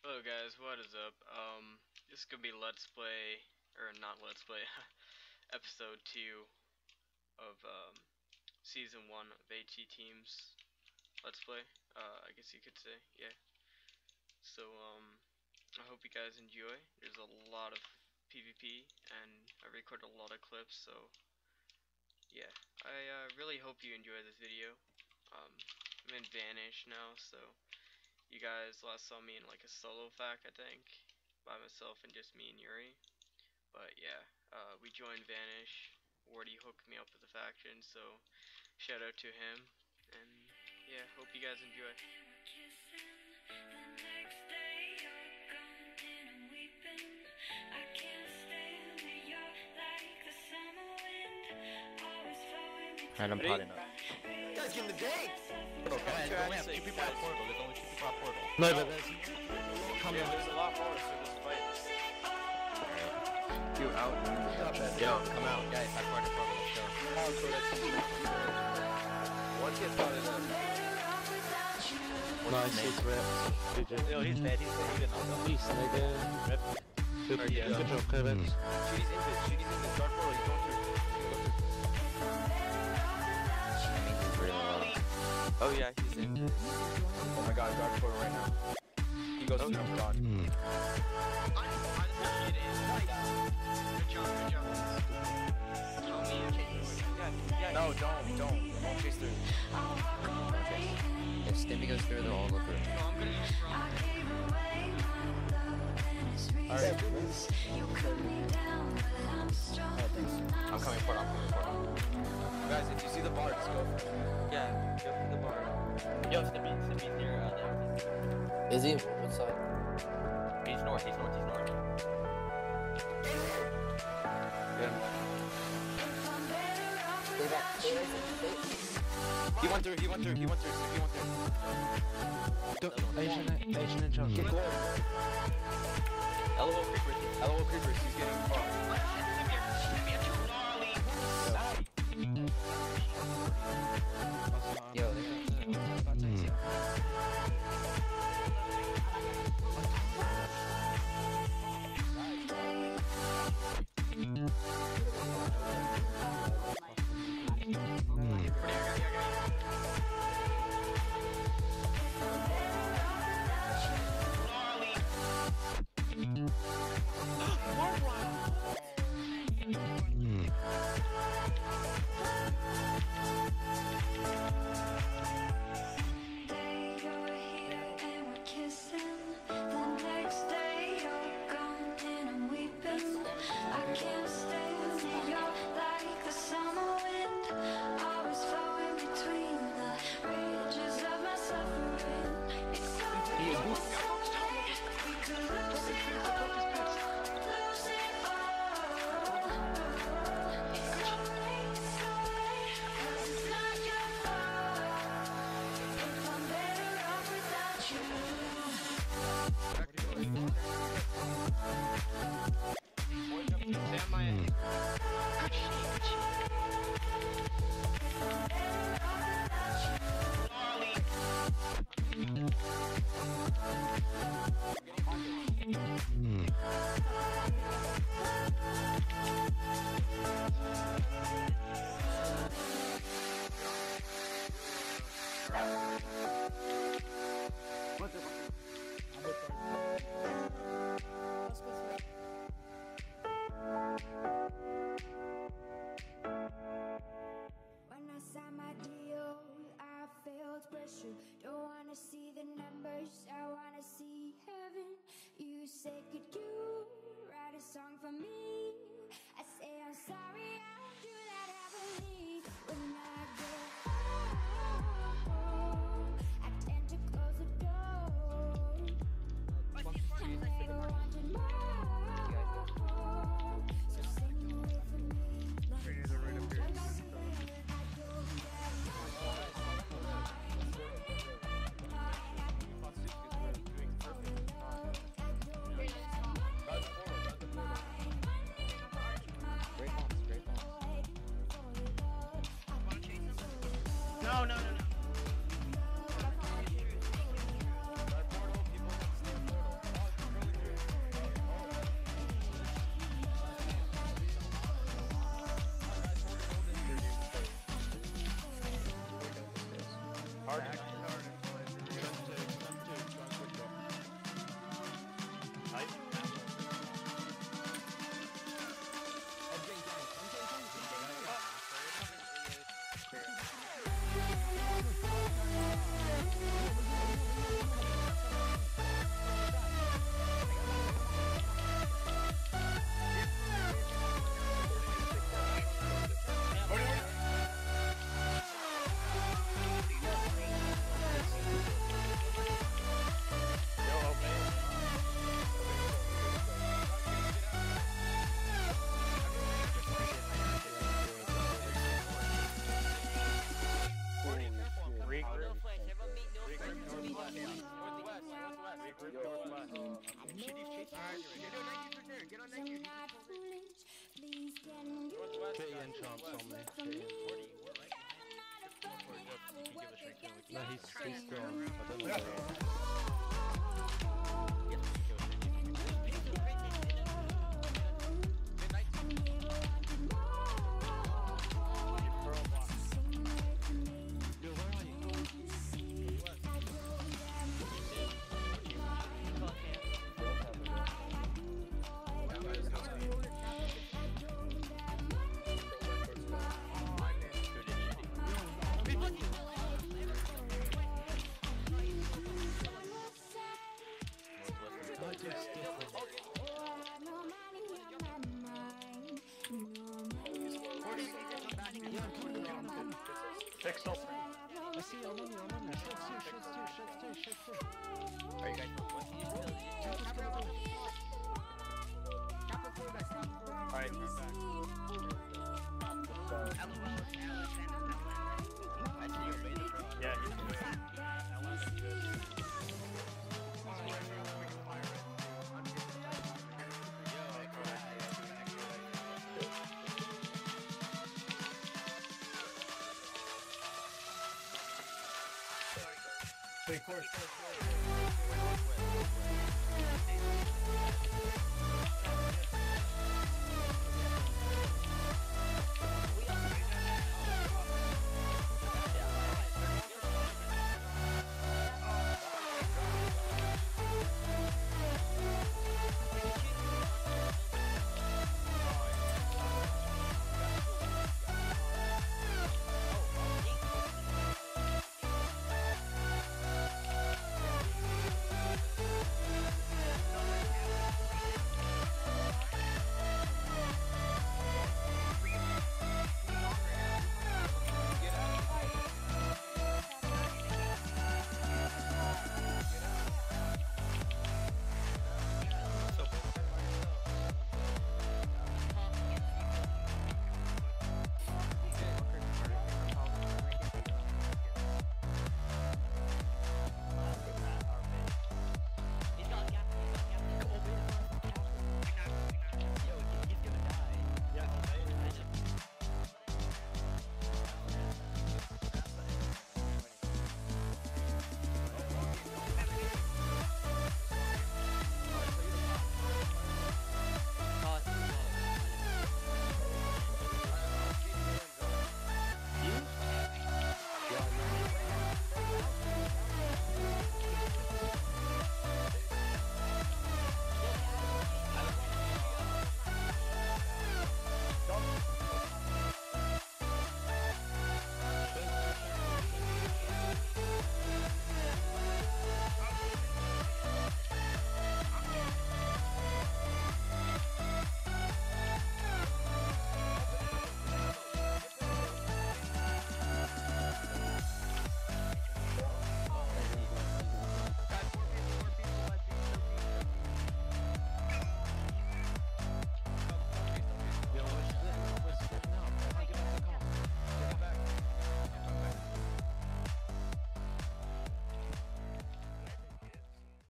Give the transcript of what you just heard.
Hello guys, what is up? This is gonna be Let's Play, or not Let's Play, episode 2 of season 1 of Hcteams Let's Play. I guess you could say, yeah. So I hope you guys enjoy. There's a lot of PvP, and I recorded a lot of clips, so yeah. I really hope you enjoy this video. I'm in Vanish now, so. You guys last saw me in like a solo fac, I think, by myself and just me and Yuri. But yeah, we joined Vanish. Wardy hooked me up with the faction, so shout out to him. And yeah, hope you guys enjoy. Alright, I'm potting up. You guys give him the day! Portal, guys, we only have 2 people at portal. There's only 2 people at portal. No, but there's there's a lot more, so just fight. You out. Yo, come out. Guys, have part of portal. Let's go. One kid started up. nice, he's ripped. Yo, he's dead. He didn't know that. Peace, nigga. Good job, Kevin. Shooty's in the dark portal, he's going through. Oh yeah, he's in. Oh my god, dark portal right now. He goes through him, God. No, don't chase through. If Stimpy goes through, they'll all go through. Alright. I'm coming for it. Guys, if you see the bard, just go for it. Yeah, go for the bard. Yo, Stimpy's near there. Is he? What side? He's north. Yeah. He went through. Asian and John. Get gold. LOL creepers, he's getting fucked. Yo, they're Kitty and Chance on me. No, he's gone. I don't know where he is. Pixel. I see, I'm on you. Shots two. Are you guys Alright, we're back. Yeah, he's doing it. Of course.